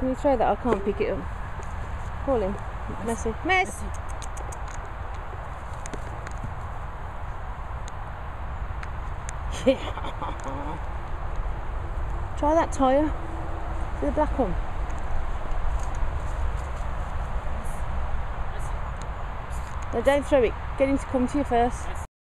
Can you throw that? I can't pick it up. Call him. Messy. Mess! Yeah. Try that tyre. See the black one? No, don't throw it. Get him to come to you first.